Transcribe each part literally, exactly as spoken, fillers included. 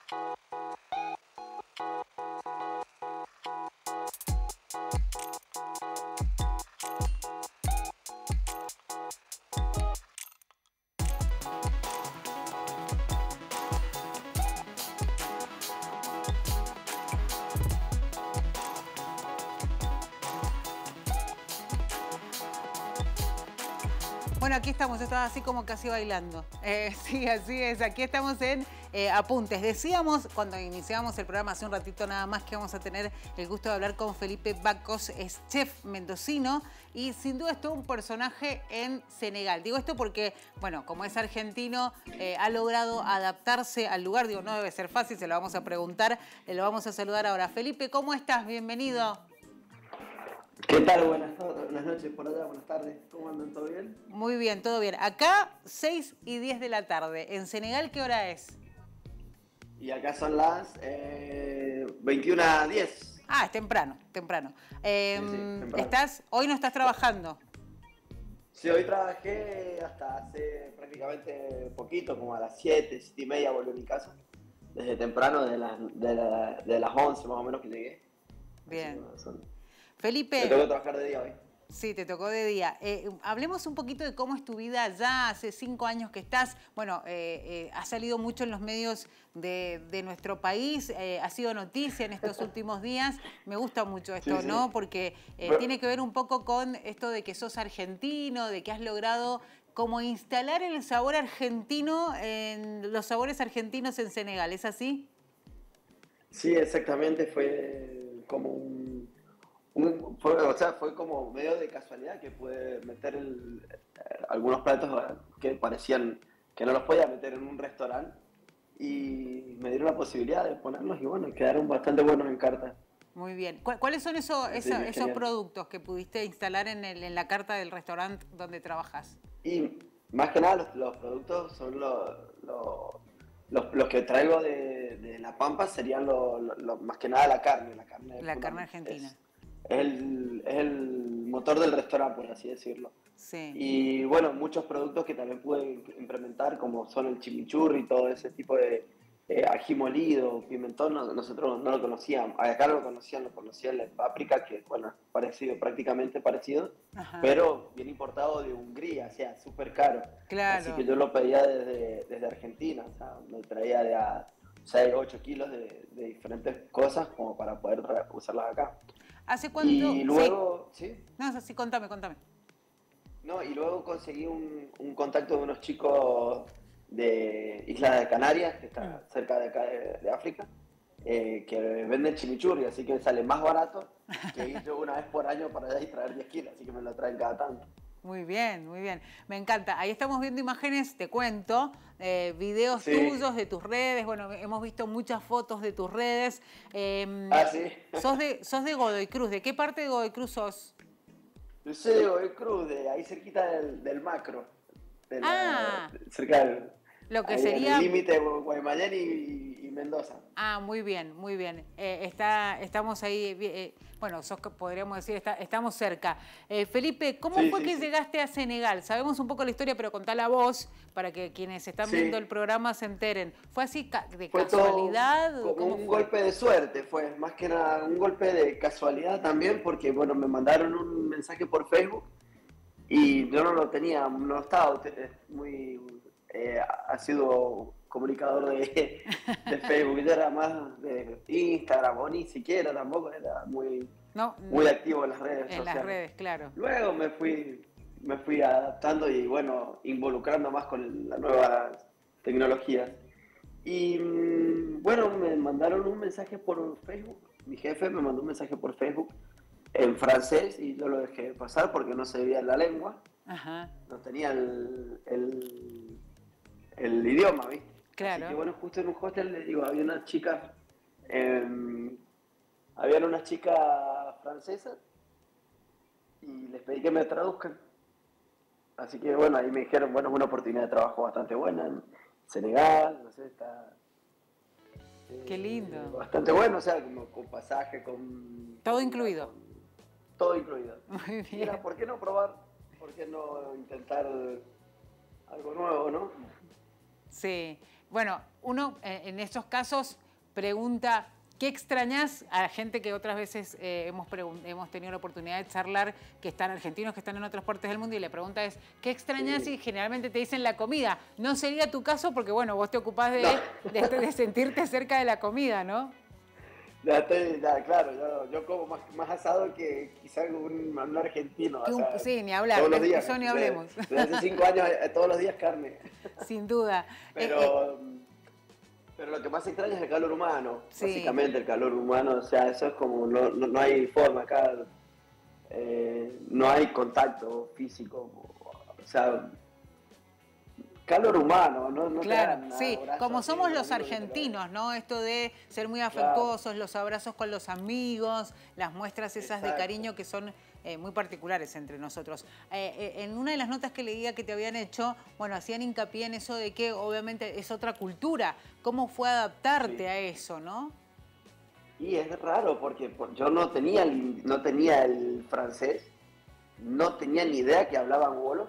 Bueno, aquí estamos, estaba así como casi bailando. Eh, sí, así es, aquí estamos en eh, Apuntes. Decíamos cuando iniciamos el programa hace un ratito nada más que vamos a tener el gusto de hablar con Felipe Bacos, es chef mendocino y sin duda es todo un personaje en Senegal. Digo esto porque, bueno, como es argentino, eh, ha logrado adaptarse al lugar. Digo, no debe ser fácil, se lo vamos a preguntar, eh, lo vamos a saludar ahora. Felipe, ¿cómo estás? Bienvenido. ¿Qué tal? Buenas, buenas noches por allá, buenas tardes. ¿Cómo andan? ¿Todo bien? Muy bien, todo bien. Acá seis y diez de la tarde. ¿En Senegal qué hora es? Y acá son las eh, veintiuna a diez. Ah, es temprano, temprano. Eh, Sí, sí, temprano. ¿Estás, hoy no estás trabajando? Sí, hoy trabajé hasta hace prácticamente poquito, como a las siete, siete y media volví a mi casa. Desde temprano, de, la, de, la, de las once más o menos que llegué. Bien. Así que, son... Felipe. Me tengo que trabajar de día hoy. Sí, te tocó de día. Eh, hablemos un poquito de cómo es tu vida allá, hace cinco años que estás. Bueno, eh, eh, ha salido mucho en los medios de, de nuestro país, eh, ha sido noticia en estos últimos días. Me gusta mucho esto, Sí, sí. ¿no? Porque eh, Pero... tiene que ver un poco con esto de que sos argentino, de que has logrado como instalar el sabor argentino, en los sabores argentinos en Senegal. ¿Es así? Sí, exactamente. Fue como un... Un, fue, o sea, fue como medio de casualidad que pude meter el, eh, algunos platos que parecían que no los podía meter en un restaurante y me dieron la posibilidad de ponerlos y bueno, quedaron bastante buenos en carta. Muy bien. ¿Cuáles son eso, Así eso, que esos genial. productos que pudiste instalar en, el, en la carta del restaurante donde trabajas? Y más que nada los, los productos son los, los, los, los que traigo de, de La Pampa serían lo, lo, lo, más que nada la carne. La carne, La carne argentina. Es, Es el, es el motor del restaurante, por así decirlo. Sí. Y bueno, muchos productos que también pude implementar, como son el chimichurri y todo ese tipo de eh, ají molido, pimentón, nosotros no lo conocíamos. Acá no lo conocían, lo conocían la páprica, que bueno, parecido, prácticamente parecido, Ajá. pero bien importado de Hungría, o sea, súper caro. Claro. Así que yo lo pedía desde, desde Argentina, o sea, me traía de a seis, ocho kilos de, de diferentes cosas como para poder usarlas acá. ¿Hace cuánto? Y luego, ¿sí? ¿sí? No, sí, contame, contame. No, y luego conseguí un, un contacto de unos chicos de Isla de Canarias, que está mm. cerca de acá de, de África, eh, que venden chimichurri, así que sale más barato que ir yo una vez por año para allá y traer diez kilos, así que me lo traen cada tanto. Muy bien, muy bien. Me encanta. Ahí estamos viendo imágenes, te cuento, eh, videos sí. tuyos de tus redes. Bueno, hemos visto muchas fotos de tus redes. Eh, ah, sí. Sos de, sos de Godoy Cruz. ¿De qué parte de Godoy Cruz sos? Yo soy de Godoy Cruz, de ahí cerquita del, del macro. De la, ah, cerca del... Lo que ahí sería... en el límite de Guaymallén y, y Mendoza. Ah, muy bien, muy bien. Eh, está, estamos ahí, eh, bueno, sos, podríamos decir, está, estamos cerca. Eh, Felipe, ¿cómo sí, fue sí, que sí. llegaste a Senegal? Sabemos un poco la historia, pero contala vos para que quienes están sí. viendo el programa se enteren. ¿Fue así de fue casualidad? Todo como un fue? golpe de suerte, fue más que nada un golpe de casualidad también, porque bueno, me mandaron un mensaje por Facebook y yo no lo tenía, no estaba muy eh, ha sido comunicador de, de Facebook, yo era más de Instagram o ni siquiera tampoco era muy, no, muy no, activo en las redes en sociales. las redes, claro. Luego me fui, me fui adaptando y bueno, involucrando más con las nuevas tecnologías. Y bueno, me mandaron un mensaje por Facebook, mi jefe me mandó un mensaje por Facebook en francés y yo lo dejé pasar porque no sabía la lengua. Ajá. No tenía el, el, el idioma, ¿viste? Claro. Así que bueno, justo en un hostel, les digo, había unas chicas, eh, habían unas chicas francesas y les pedí que me traduzcan. Así que bueno, ahí me dijeron, bueno, es una oportunidad de trabajo bastante buena en Senegal, no sé, está... Eh, Qué lindo. Bastante bueno, o sea, como con pasaje, con... Todo con, incluido. Con, todo incluido. Muy bien. Era, ¿por qué no probar? ¿Por qué no intentar algo nuevo, no? Sí. Bueno, uno eh, en estos casos pregunta, ¿qué extrañás a la gente que otras veces eh, hemos, hemos tenido la oportunidad de charlar, que están argentinos, que están en otras partes del mundo, y la pregunta es, ¿qué extrañás? Sí. Y generalmente te dicen la comida. No sería tu caso porque, bueno, vos te ocupás de, No. de, de sentirte cerca de la comida, ¿no? Ya estoy, ya, claro, yo, yo como más, más asado que quizá un, un argentino, Que o un, sea, sí, ni hablar, todos los de días. eso ni Desde, hablemos. desde hace cinco años, eh, todos los días carne. Sin duda. Pero, Eh, eh, pero lo que más extraña es el calor humano, sí. básicamente el calor humano, o sea, eso es como, no, no, no hay forma acá, eh, no hay contacto físico, o sea, calor humano, no, no Claro, te dan sí, abrazos, como así, somos un los amigo que te lo- argentinos, ¿no? Esto de ser muy Claro. afectuosos, los abrazos con los amigos, las muestras esas de Exacto. cariño que son eh, muy particulares entre nosotros. Eh, eh, en una de las notas que leía que te habían hecho, bueno, hacían hincapié en eso de que obviamente es otra cultura. ¿Cómo fue adaptarte Sí. a eso, no? Y es raro porque por- yo no tenía, el, no tenía el francés, no tenía ni idea que hablaban wolof,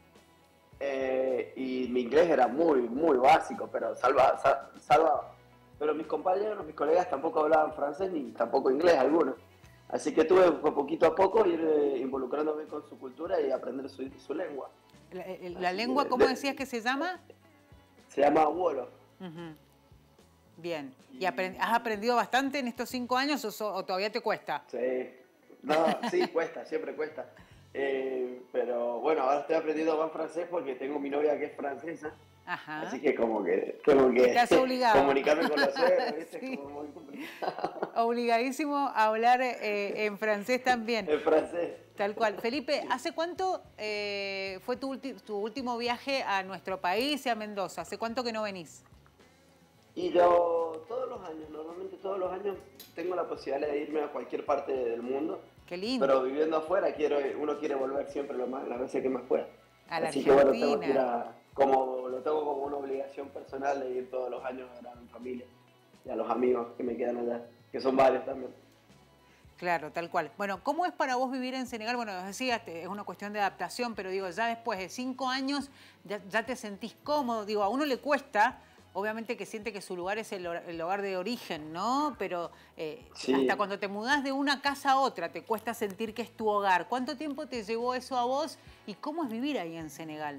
eh, y mi inglés era muy, muy básico, pero salva, sa- salva. Pero mis compañeros, mis colegas tampoco hablaban francés ni tampoco inglés algunos. Así que tuve poquito a poco ir eh, involucrándome con su cultura y aprender su, su lengua. La, eh, la Así lengua, que, ¿cómo de- decías que se llama? Se llama wolof. Ujú. Bien. ¿Y aprend- has aprendido bastante en estos cinco años o, so- o todavía te cuesta? Sí, no, sí, cuesta, siempre cuesta. Eh, pero bueno, ahora estoy aprendiendo más francés porque tengo mi novia que es francesa. Ajá. Así que como que, como que Estás obligado. comunicarme con los suegros, ¿viste? Sí. Es como muy complicado. Obligadísimo a hablar eh, en francés también. En francés. Tal cual. Felipe, ¿hace cuánto eh, fue tu, ulti- tu último viaje a nuestro país y a Mendoza? ¿Hace cuánto que no venís? Y yo todos los años, normalmente todos los años tengo la posibilidad de irme a cualquier parte del mundo. Qué lindo. Pero viviendo afuera, quiero, uno quiere volver siempre lo más, las veces que más pueda. A la Así que bueno, tengo que ir Argentina. a, como, lo tengo como una obligación personal de ir todos los años a ver a mi familia y a los amigos que me quedan allá, que son varios también. Claro, tal cual. Bueno, ¿cómo es para vos vivir en Senegal? Bueno, decías, te- es una cuestión de adaptación, pero digo, ya después de cinco años ya, ya te sentís cómodo. Digo, a uno le cuesta, obviamente que siente que su lugar es el, hor- el hogar de origen, ¿no? Pero eh, Sí. hasta cuando te mudás de una casa a otra, te cuesta sentir que es tu hogar. ¿Cuánto tiempo te llevó eso a vos y cómo es vivir ahí en Senegal?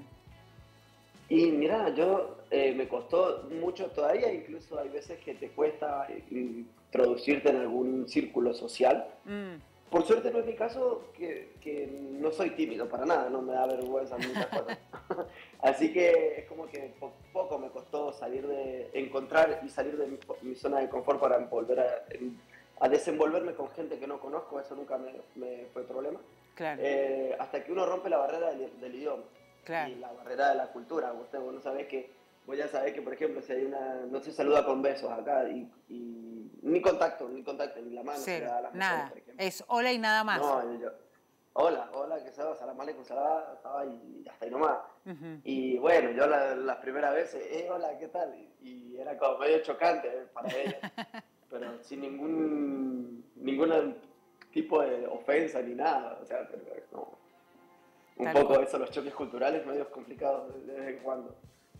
Y mira, yo eh, me costó mucho todavía, incluso hay veces que te cuesta introducirte en algún círculo social. Mm, Por suerte no es mi caso, que, que no soy tímido para nada, no me da vergüenza muchas cosas. Así que es como que po- poco me costó salir de, encontrar y salir de mi, mi zona de confort para volver a, a desenvolverme con gente que no conozco, eso nunca me, me fue problema. claro, Eh, hasta que uno rompe la barrera del, del idioma claro. y la barrera de la cultura. Usted, vos no sabés que, vos ya sabés que, por ejemplo, si hay una, no se saluda con besos acá y, y ni contacto, ni contacto, ni la mano se le Cero, da a las mujeres, nada. por ejemplo. Es hola y nada más. No, y yo, hola, hola, que sabes, salam aleikum, salam, salam, y hasta ahí nomás. Ujú. Y bueno, yo la- las primeras veces, eh, hola, ¿qué tal? Y, y era como medio chocante para ellos, pero sin ningún, ningún tipo de ofensa ni nada, o sea, pero es como un Tal poco cual. eso, los choques culturales medios complicados de, de vez en cuando.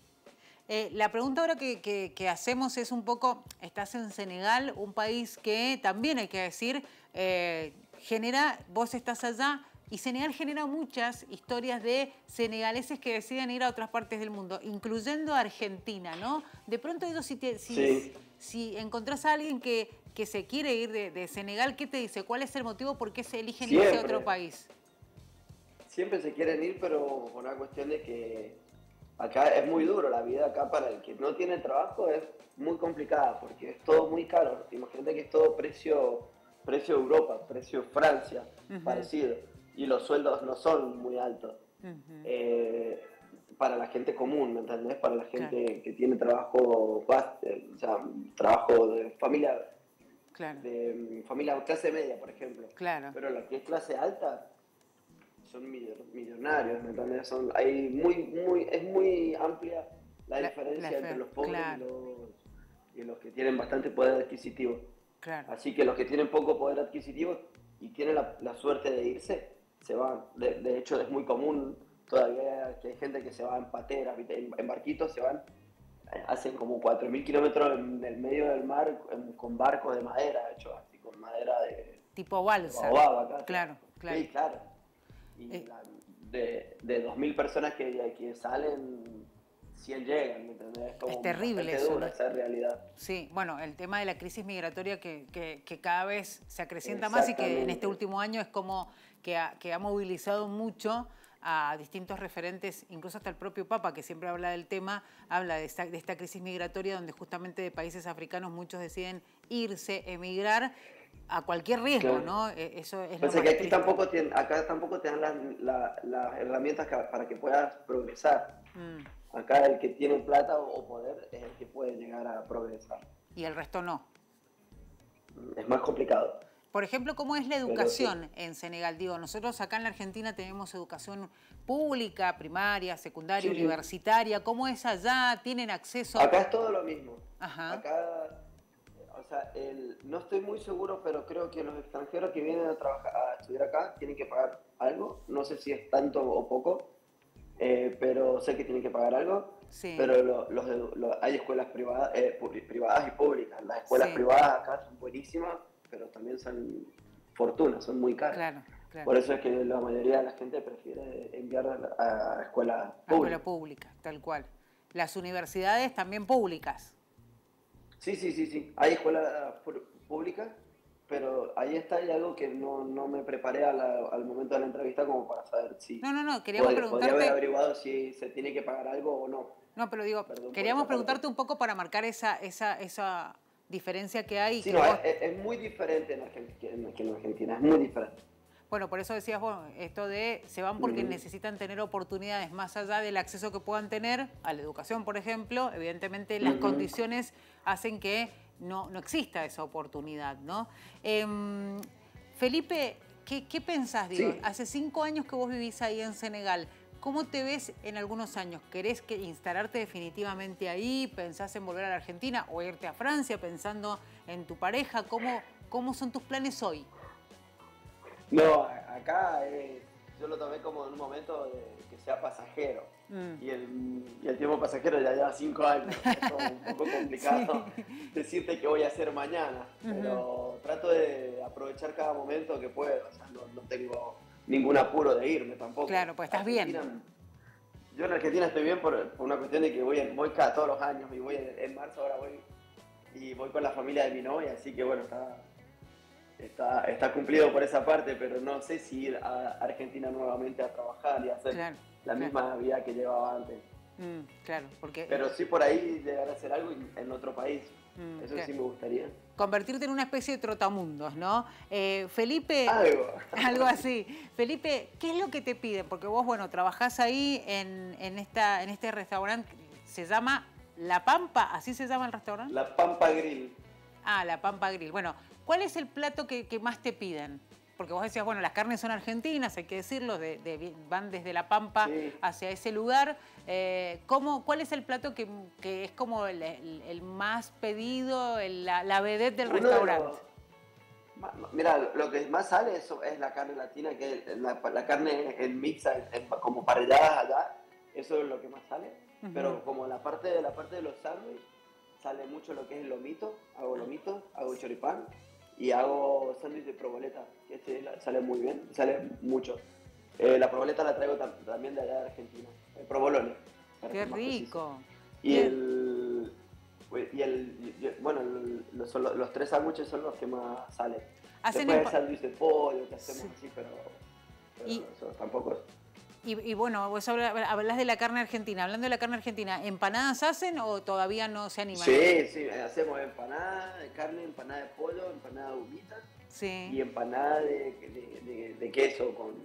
Eh, la pregunta ahora que, que- que hacemos es un poco, estás en Senegal, un país que también hay que decir, eh, genera, vos estás allá y Senegal genera muchas historias de senegaleses que deciden ir a otras partes del mundo, incluyendo Argentina, ¿no? De pronto ellos si, te, si, Sí. si encontrás a alguien que, que se quiere ir de, de Senegal, ¿qué te dice? ¿Cuál es el motivo por qué se eligen irse a Siempre. otro país? Siempre se quieren ir, pero por una cuestión de que acá es muy duro, la vida acá para el que no tiene trabajo es muy complicada porque es todo muy caro. Imagínate que es todo precio, precio Europa, precio Francia, Ujú. parecido. Y los sueldos no son muy altos. Ujú. Eh, para la gente común, ¿me entendés? Para la gente Claro. que tiene trabajo, bas- eh, o sea, trabajo de familia, Claro, de mm, familia clase media, por ejemplo. claro. Pero la que es clase alta son millo- millonarios, ¿me entiendes? Son, hay muy, muy, es muy amplia la, La- diferencia la entre fe- los pobres claro. y, los, y los que tienen bastante poder adquisitivo. Claro. Así que los que tienen poco poder adquisitivo y tienen la, la suerte de irse, se van. De, de hecho, es muy común todavía que hay gente que se va en pateras, ¿viste? en, en barquitos, se van hacen como cuatro mil kilómetros en el medio del mar en, con barcos de madera, hechos así, con madera de... Tipo balsa. De baobab acá. Claro, claro. Sí, claro. Y Eh. la, de, de dos mil personas que, que salen, cien llegan, ¿me entendés? Es, como es terrible eso. eso, Dura ¿no? Esa realidad. Sí, bueno, el tema de la crisis migratoria que, que, que cada vez se acrecienta más y que en este último año es como que ha, que ha movilizado mucho a distintos referentes, incluso hasta el propio Papa, que siempre habla del tema, habla de esta, de esta crisis migratoria donde justamente de países africanos muchos deciden irse, emigrar a cualquier riesgo, claro. ¿no? Eso es pues lo es más que aquí tampoco te, acá tampoco te dan las, la, las herramientas que, para que puedas progresar. Mm. Acá el que tiene plata o, o poder es el que puede llegar a progresar. Y el resto no. Es más complicado. Por ejemplo, ¿cómo es la educación sí. en Senegal? Digo, nosotros acá en la Argentina tenemos educación pública, primaria, secundaria, sí, universitaria. ¿Cómo es allá? ¿Tienen acceso? Acá es todo lo mismo. Ajá. Acá, o sea, el, no estoy muy seguro, pero creo que los extranjeros que vienen a, trabajar, a estudiar acá tienen que pagar algo. No sé si es tanto o poco, eh, pero sé que tienen que pagar algo. Sí. Pero lo, los, los, hay escuelas privadas, eh, privadas y públicas. Las escuelas sí. privadas acá son buenísimas, pero también son fortunas, son muy caras. Claro, claro. Por eso es que la mayoría de la gente prefiere enviar a, a escuela pública. A escuela pública, tal cual. Las universidades también públicas. Sí, sí, sí, sí. Hay escuelas públicas, pero ahí está hay algo que no, no me preparé a la, al momento de la entrevista como para saber si... No, no, no, queríamos podría, preguntarte... Podría haber averiguado si se tiene que pagar algo o no. No, pero digo, Perdón queríamos preguntarte un poco para marcar esa, esa, esa diferencia que hay. Sí, que no, vos... es, es muy diferente en Argentina, que en Argentina, es muy diferente. Bueno, por eso decías, bueno, esto de se van porque uh-huh. necesitan tener oportunidades más allá del acceso que puedan tener a la educación, por ejemplo. Evidentemente las uh-huh. condiciones hacen que no, no exista esa oportunidad, ¿no? Eh, Felipe, ¿qué, qué pensás? Digo, sí. Hace cinco años que vos vivís ahí en Senegal. ¿Cómo te ves en algunos años? ¿Querés que instalarte definitivamente ahí? ¿Pensás en volver a la Argentina o irte a Francia pensando en tu pareja? ¿Cómo, cómo son tus planes hoy? No, acá eh, yo lo tomé como en un momento de que sea pasajero. Mm. Y, el, y el tiempo pasajero ya lleva cinco años. Es como un poco complicado sí. decirte qué voy a hacer mañana. Uh-huh. Pero trato de aprovechar cada momento que puedo. O sea, no, no tengo ningún apuro de irme tampoco. Claro, pues estás Argentina, bien. Yo en Argentina estoy bien por, por una cuestión de que voy, voy cada todos los años y voy en, en marzo ahora voy y voy con la familia de mi novia, así que bueno, está, está, está cumplido por esa parte, pero no sé si ir a Argentina nuevamente a trabajar y hacer claro, la claro. misma vida que llevaba antes. Mm, claro, porque... Pero sí por ahí llegar a hacer algo en otro país. Mm, Eso claro. sí me gustaría. Convertirte en una especie de trotamundos, ¿no? Eh, Felipe... Algo. Algo así. Felipe, ¿qué es lo que te piden? Porque vos, bueno, trabajás ahí en, en, esta, en este restaurante, se llama La Pampa, ¿así se llama el restaurante? La Pampa Grill. Ah, La Pampa Grill. Bueno, ¿cuál es el plato que, que más te piden? Porque vos decías, bueno, las carnes son argentinas, hay que decirlo, de, de, van desde La Pampa sí. hacia ese lugar. Eh, ¿cómo, ¿Cuál es el plato que, que es como el, el, el más pedido, el, la, la vedette del Uno restaurante? De los, mira, lo que más sale es, es la carne latina, que es la, la carne en mixta, en, en, como parrilladas allá, eso es lo que más sale. Uh-huh. Pero como la parte de, la parte de los sándwiches, sale mucho lo que es el lomito, hago lomito, hago choripán. Y hago sándwich de proboleta, que este sale muy bien, sale mucho. Eh, la proboleta la traigo tam también de allá de Argentina, el provolone. ¡Qué rico! Y el, y el, y, bueno, el, los, los tres sándwiches son los que más salen. Hacen Después el sándwich de pollo que hacemos sí. así, pero, pero y... eso tampoco es. Y, y bueno, vos hablas de la carne argentina. Hablando de la carne argentina, ¿empanadas hacen o todavía no se animan? Sí, sí, hacemos empanada de carne, empanada de pollo, empanada de humita sí. y empanada de, de, de, de queso con,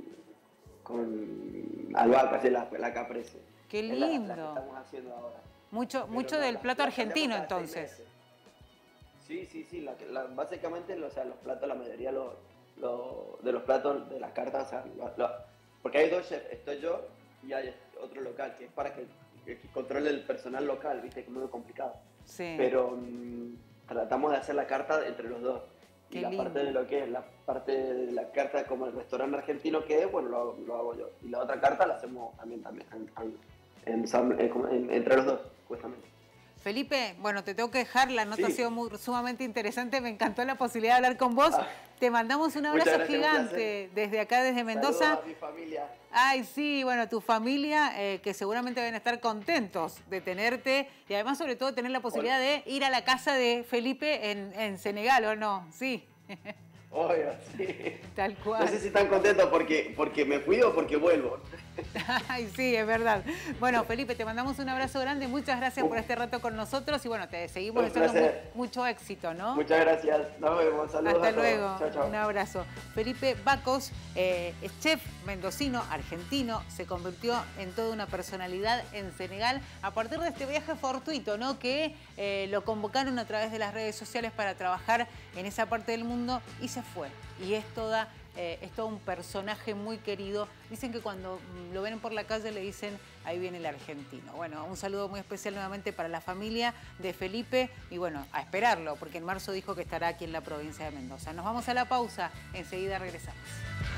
con albahaca, la, la caprese. ¡Qué lindo! La, la que estamos haciendo ahora. Mucho, mucho no, del la, plato la argentino, entonces. Sí, sí, sí. La, la, básicamente, o sea, los platos, la mayoría los, los, de los platos de las cartas, o sea, los, los, porque hay dos chefs, estoy yo y hay otro local, que es para que, que controle el personal local, viste, que es muy complicado. Sí. Pero mmm, tratamos de hacer la carta entre los dos. Qué y la lindo. parte de lo que es, la parte de la carta como el restaurante argentino que es, bueno, lo, lo hago yo. Y la otra carta la hacemos también, también en, en, en, en, entre los dos, justamente. Felipe, bueno, te tengo que dejar, la nota Sí. ha sido muy, sumamente interesante, me encantó la posibilidad de hablar con vos. Ah, te mandamos un abrazo gracias, gigante desde acá, desde Mendoza. Saludos a mi familia. Ay, sí, bueno, tu familia, eh, que seguramente van a estar contentos de tenerte y además, sobre todo, tener la posibilidad de ir a la casa de Felipe en, en Senegal, ¿o no? Sí. Obvio, sí. Tal cual. No sé si están contentos porque, porque me fui o porque vuelvo. Ay, sí, es verdad. Bueno, Felipe, te mandamos un abrazo grande. Muchas gracias por este rato con nosotros y bueno, te seguimos deseando mu mucho éxito, ¿no? Muchas gracias. Nos vemos. Saludos. Hasta a todos. luego. Chao, chao. Un abrazo. Felipe Bacos eh, es chef mendocino, argentino, se convirtió en toda una personalidad en Senegal a partir de este viaje fortuito, ¿no? Que eh, lo convocaron a través de las redes sociales para trabajar en esa parte del mundo y se fue. Y es toda... Eh, es todo un personaje muy querido. Dicen que cuando lo ven por la calle le dicen, ahí viene el argentino. Bueno, un saludo muy especial nuevamente para la familia de Felipe y bueno, a esperarlo, porque en marzo dijo que estará aquí en la provincia de Mendoza. Nos vamos a la pausa, enseguida regresamos.